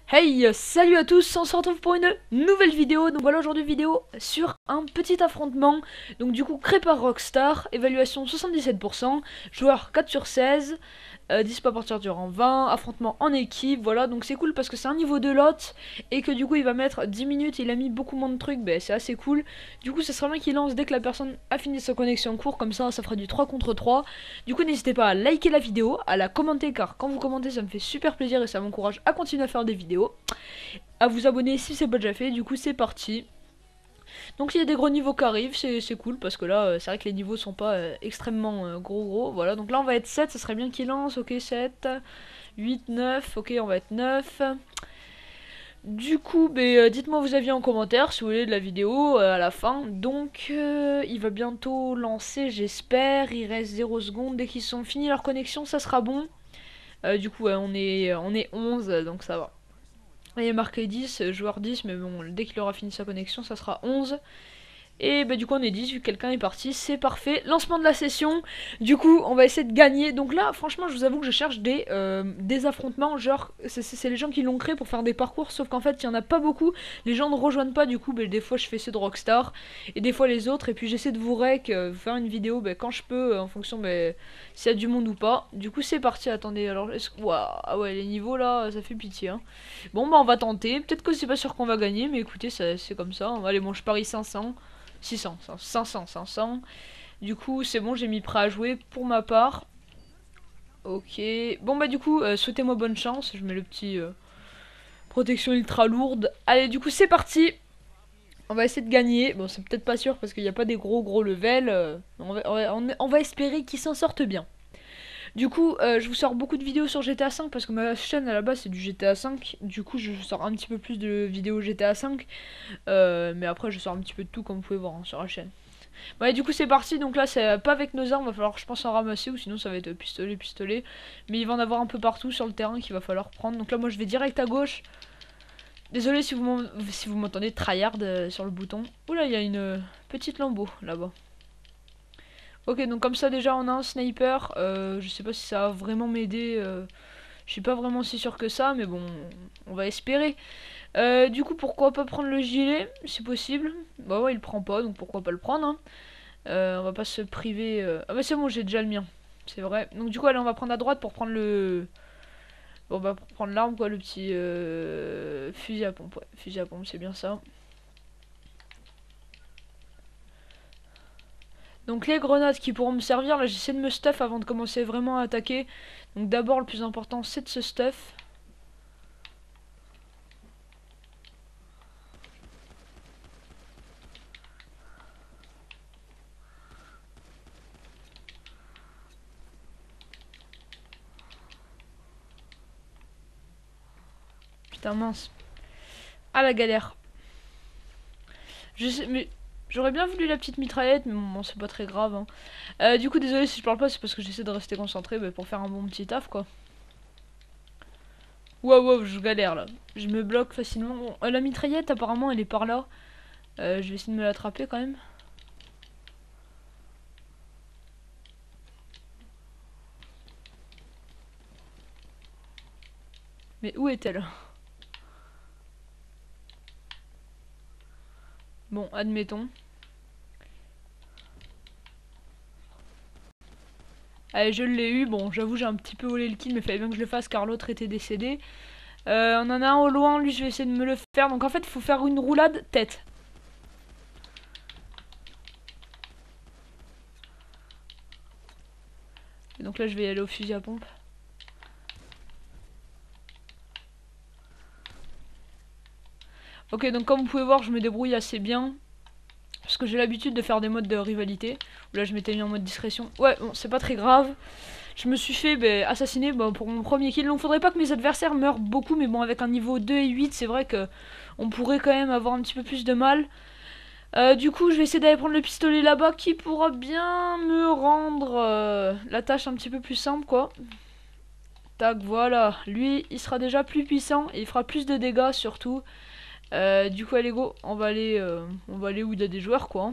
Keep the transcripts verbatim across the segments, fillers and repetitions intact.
Hey, euh, salut à tous, on se retrouve pour une nouvelle vidéo. Donc voilà, aujourd'hui vidéo sur un petit affrontement. Donc du coup, créé par Rockstar, évaluation soixante-dix-sept pour cent, joueur quatre sur seize, euh, dispo à partir du rang vingt, affrontement en équipe, voilà. Donc c'est cool parce que c'est un niveau de lot et que du coup il va mettre dix minutes, il a mis beaucoup moins de trucs, ben c'est assez cool. Du coup, ça serait bien qu'il lance dès que la personne a fini sa connexion court, comme ça ça fera du trois contre trois. Du coup, n'hésitez pas à liker la vidéo, à la commenter, car quand vous commentez ça me fait super plaisir et ça m'encourage à continuer à faire des vidéos, à vous abonner si c'est pas déjà fait. Du coup, c'est parti. Donc il y a des gros niveaux qui arrivent, c'est cool parce que là euh, c'est vrai que les niveaux sont pas euh, extrêmement euh, gros gros. Voilà, donc là on va être sept, ça serait bien qu'il lance. Ok, sept, huit, neuf, ok, on va être neuf. Du coup, bah, euh, dites-moi vos avis en commentaire si vous voulez de la vidéo euh, à la fin. Donc euh, il va bientôt lancer, j'espère. Il reste zéro secondes. Dès qu'ils sont finis leur connexion, ça sera bon. Euh, du coup, ouais, on est on est onze, donc ça va. Il est marqué dix, euh, joueur dix, mais bon, dès qu'il aura fini sa connexion, ça sera onze. Et bah du coup on est dix, vu que quelqu'un est parti, c'est parfait. Lancement de la session, du coup on va essayer de gagner. Donc là franchement je vous avoue que je cherche des, euh, des affrontements, genre c'est les gens qui l'ont créé pour faire des parcours, sauf qu'en fait il y en a pas beaucoup. Les gens ne rejoignent pas, du coup bah, des fois je fais ceux de Rockstar, et des fois les autres, et puis j'essaie de vous rec, euh, faire une vidéo bah, quand je peux, euh, en fonction bah, s'il y a du monde ou pas. Du coup c'est parti, attendez, alors est-ce que... Waouh, ah ouais les niveaux là, ça fait pitié hein. Bon bah on va tenter, peut-être que c'est pas sûr qu'on va gagner, mais écoutez c'est comme ça. Allez bon je parie cinq cents. six cents, cinq cents, cinq cents. Du coup, c'est bon, j'ai mis prêt à jouer pour ma part. Ok. Bon, bah, du coup, euh, souhaitez-moi bonne chance. Je mets le petit euh, protection ultra lourde. Allez, du coup, c'est parti. On va essayer de gagner. Bon, c'est peut-être pas sûr parce qu'il n'y a pas des gros gros levels. Euh, on, va, on, va, on va espérer qu'ils s'en sortent bien. Du coup, euh, je vous sors beaucoup de vidéos sur G T A cinq parce que ma chaîne à la base c'est du G T A cinq. Du coup, je sors un petit peu plus de vidéos G T A cinq. Euh, mais après, je sors un petit peu de tout comme vous pouvez voir hein, sur la chaîne. Ouais, du coup c'est parti, donc là c'est pas avec nos armes, va falloir je pense en ramasser ou sinon ça va être pistolet, pistolet. Mais il va en avoir un peu partout sur le terrain qu'il va falloir prendre. Donc là moi je vais direct à gauche. Désolé si vous si vous m'entendez tryhard euh, sur le bouton. Oula, il y a une euh, petite lambeau là-bas. Ok, donc comme ça déjà on a un sniper. Euh, je sais pas si ça va vraiment m'aider. Euh, je suis pas vraiment si sûr que ça, mais bon, on va espérer. Euh, du coup pourquoi pas prendre le gilet si possible. Bah ouais il prend pas, donc pourquoi pas le prendre hein. Euh, on va pas se priver. Euh... Ah bah c'est bon, j'ai déjà le mien. C'est vrai. Donc du coup, allez, on va prendre à droite pour prendre le... Bon bah pour prendre l'arme quoi, le petit euh... fusil à pompe. Ouais, fusil à pompe, c'est bien ça. Donc les grenades qui pourront me servir, là j'essaie de me stuff avant de commencer vraiment à attaquer. Donc d'abord le plus important c'est de se stuff. Putain mince. Ah la galère. Je sais, mais j'aurais bien voulu la petite mitraillette, mais bon, c'est pas très grave. Hein. Euh, du coup, désolé si je parle pas, c'est parce que j'essaie de rester concentré bah, pour faire un bon petit taf, quoi. Wow, wow, je galère là. Je me bloque facilement. Bon, euh, la mitraillette, apparemment, elle est par là. Euh, je vais essayer de me l'attraper quand même. Mais où est-elle? Bon, admettons. Allez, je l'ai eu. Bon, j'avoue, j'ai un petit peu volé le kill, mais il fallait bien que je le fasse car l'autre était décédé. Euh, on en a un au loin, lui, je vais essayer de me le faire. Donc en fait, il faut faire une roulade tête. Et donc là, je vais y aller au fusil à pompe. Ok, donc comme vous pouvez voir, je me débrouille assez bien. Parce que j'ai l'habitude de faire des modes de rivalité. Là, je m'étais mis en mode discrétion. Ouais, bon, c'est pas très grave. Je me suis fait bah, assassiner bah, pour mon premier kill. Donc faudrait pas que mes adversaires meurent beaucoup. Mais bon, avec un niveau deux et huit, c'est vrai que on pourrait quand même avoir un petit peu plus de mal. Euh, du coup, je vais essayer d'aller prendre le pistolet là-bas qui pourra bien me rendre euh, la tâche un petit peu plus simple, quoi. Tac, voilà. Lui, il sera déjà plus puissant et il fera plus de dégâts surtout. Euh, du coup, allez go, on va aller, euh, on va aller où il y a des joueurs, quoi.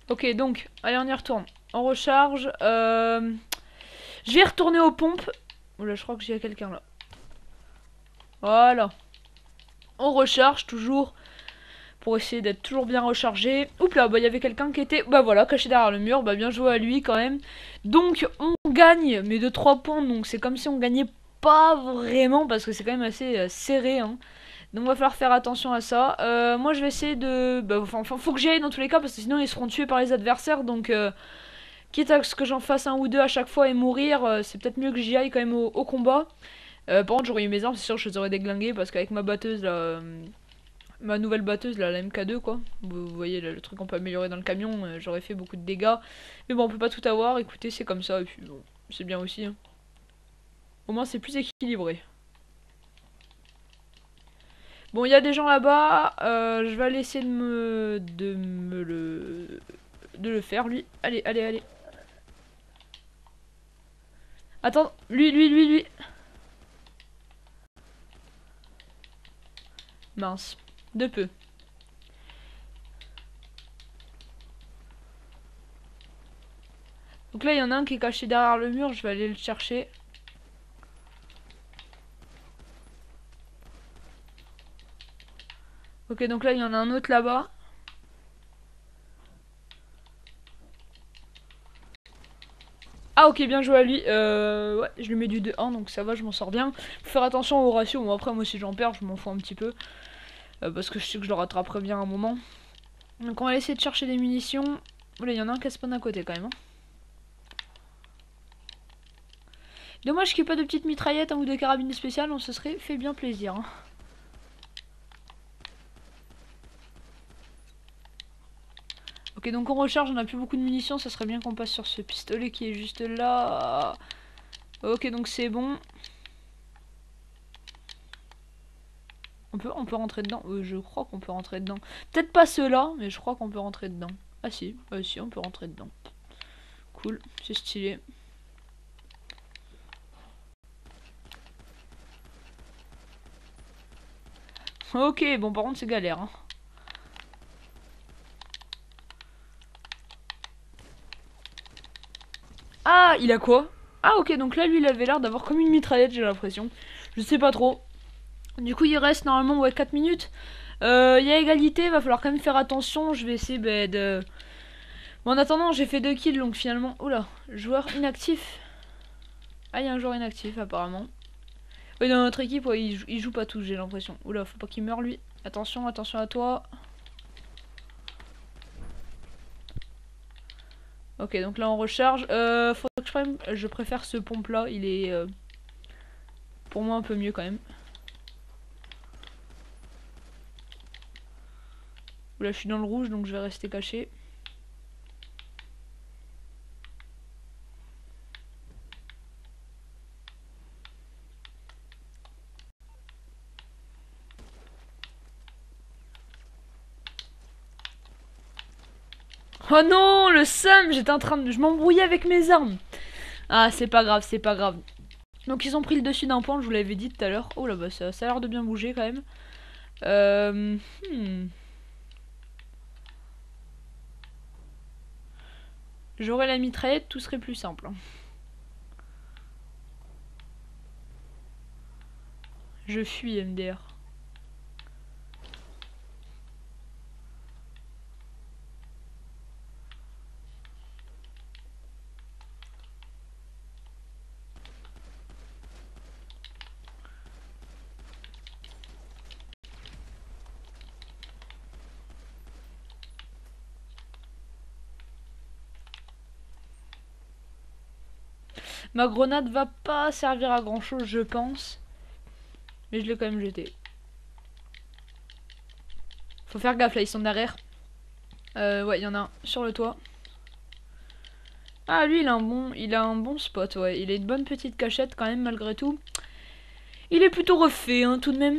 Ok, donc, allez, on y retourne. On recharge. Euh... Je vais retourner aux pompes. Oula, je crois que j'ai quelqu'un là. Voilà. On recharge toujours. Pour essayer d'être toujours bien rechargé. Oups là, bah il y avait quelqu'un qui était, bah voilà, caché derrière le mur. Bah bien joué à lui quand même. Donc on gagne, mais de trois points. Donc c'est comme si on gagnait pas vraiment. Parce que c'est quand même assez euh, serré. Hein. Donc il va falloir faire attention à ça. Euh, moi je vais essayer de... Bah, enfin, faut que j'y aille dans tous les cas. Parce que sinon ils seront tués par les adversaires. Donc... Euh... Quitte à ce que j'en fasse un ou deux à chaque fois et mourir, euh, c'est peut-être mieux que j'y aille quand même au, au combat. Euh, par contre, j'aurais eu mes armes, c'est sûr, je les aurais déglinguées parce qu'avec ma batteuse, là, euh, ma nouvelle batteuse, là, la M K deux, quoi. Vous, vous voyez, là, le truc qu'on peut améliorer dans le camion, euh, j'aurais fait beaucoup de dégâts. Mais bon, on peut pas tout avoir, écoutez, c'est comme ça, et puis bon, c'est bien aussi. Hein. Au moins, c'est plus équilibré. Bon, il y a des gens là-bas, euh, je vais aller essayer de me, de me le, de le faire, lui. Allez, allez, allez. Attends, lui, lui, lui, lui. Mince, de peu. Donc là, il y en a un qui est caché derrière le mur, je vais aller le chercher. Ok, donc là, il y en a un autre là-bas. Ah ok, bien joué à lui. Euh, ouais, je lui mets du deux un, donc ça va, je m'en sors bien. Faut faire attention au ratio. Bon, après, moi, si j'en perds, je m'en fous un petit peu. Euh, parce que je sais que je le rattraperai bien à un moment. Donc on va essayer de chercher des munitions. Voilà, il y en a un qui spawn à côté quand même. Hein. Dommage qu'il n'y ait pas de petites mitraillettes hein, ou de carabines spéciales, on se serait fait bien plaisir. Hein. Ok, donc on recharge, on a plus beaucoup de munitions, ça serait bien qu'on passe sur ce pistolet qui est juste là. Ok, donc c'est bon. On peut, on peut rentrer dedans. Euh, je crois qu'on peut rentrer dedans. Peut-être pas ceux-là, mais je crois qu'on peut rentrer dedans. Ah si, ah si, on peut rentrer dedans. Cool, c'est stylé. Ok, bon par contre c'est galère. Hein. Ah, il a quoi? Ah ok, donc là lui il avait l'air d'avoir comme une mitraillette, j'ai l'impression. Je sais pas trop. Du coup il reste normalement ouais, quatre minutes. Il euh, y a égalité, va falloir quand même faire attention. Je vais essayer bah, de... Bon, en attendant j'ai fait deux kills donc finalement... Oula, joueur inactif. Ah il y a un joueur inactif apparemment. Oui dans notre équipe ouais, il, joue, il joue pas tous j'ai l'impression. Oula, faut pas qu'il meure lui. Attention, attention à toi. Ok, donc là on recharge. Euh, faut que je prenne... Je préfère ce pompe là, il est euh, pour moi un peu mieux quand même. Là je suis dans le rouge donc je vais rester caché. Oh non, le seum, j'étais en train de... Je m'embrouillais avec mes armes. Ah, c'est pas grave, c'est pas grave. Donc ils ont pris le dessus d'un point, je vous l'avais dit tout à l'heure. Oh là bah ça, ça a l'air de bien bouger quand même. Euh... Hmm. J'aurais la mitraillette, tout serait plus simple. Je fuis M D R. Ma grenade va pas servir à grand chose je pense. Mais je l'ai quand même jeté. Faut faire gaffe là, ils sont derrière. Euh, ouais, il y en a un sur le toit. Ah lui il a un bon, il a un bon spot, ouais. Il a une bonne petite cachette quand même malgré tout. Il est plutôt refait hein, tout de même.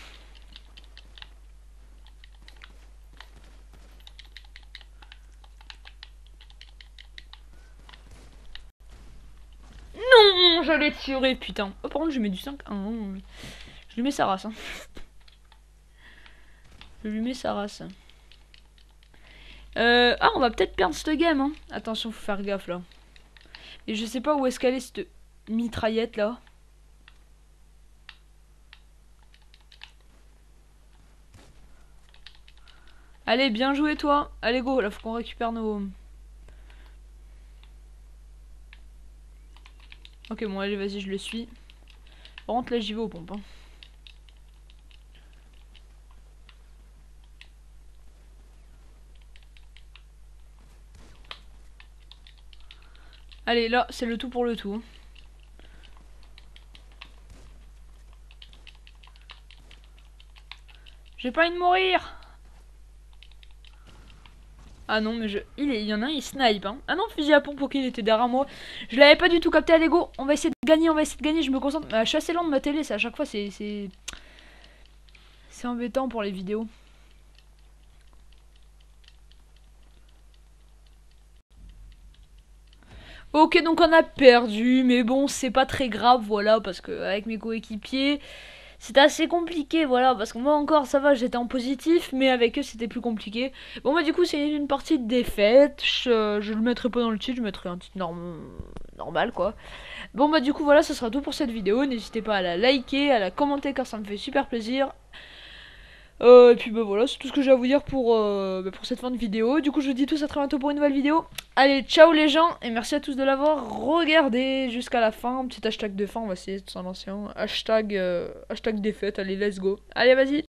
Non, j'allais tirer, putain. Oh, par contre, je mets du cinq. Ah, je lui mets sa race. Hein. Je lui mets sa race. Euh, ah, on va peut-être perdre cette game, hein. Attention, faut faire gaffe, là. Et je sais pas où est-ce qu'elle est, cette mitraillette, là. Allez, bien joué, toi. Allez, go, là, faut qu'on récupère nos... Ok, bon, allez, vas-y, je le suis. Par contre, là, j'y vais aux pompes, hein. Allez, là, c'est le tout pour le tout. J'ai pas envie de mourir. Ah non, mais je... Il, est... il y en a un, il snipe, hein. Ah non, fusil à pompe, ok, il était derrière moi. Je l'avais pas du tout capté, allez, go. On va essayer de gagner, on va essayer de gagner, je me concentre. Mais je suis assez lent de ma télé, c'est à chaque fois, c'est... C'est embêtant pour les vidéos. Ok, donc on a perdu, mais bon, c'est pas très grave, voilà, parce que avec mes coéquipiers, c'était assez compliqué, voilà, parce que moi encore, ça va, j'étais en positif, mais avec eux, c'était plus compliqué. Bon, bah du coup, c'est une partie de défaite, je, je le mettrai pas dans le titre, je mettrai un titre norm... normal, quoi. Bon, bah du coup, voilà, ce sera tout pour cette vidéo, n'hésitez pas à la liker, à la commenter, car ça me fait super plaisir. Euh, et puis bah voilà, c'est tout ce que j'ai à vous dire pour, euh, bah, pour cette fin de vidéo. Du coup, je vous dis tous à très bientôt pour une nouvelle vidéo. Allez, ciao les gens, et merci à tous de l'avoir regardé jusqu'à la fin. Petit hashtag de fin, on va essayer de s'en lancer un. Hashtag, euh, hashtag défaite, allez, let's go. Allez, vas-y.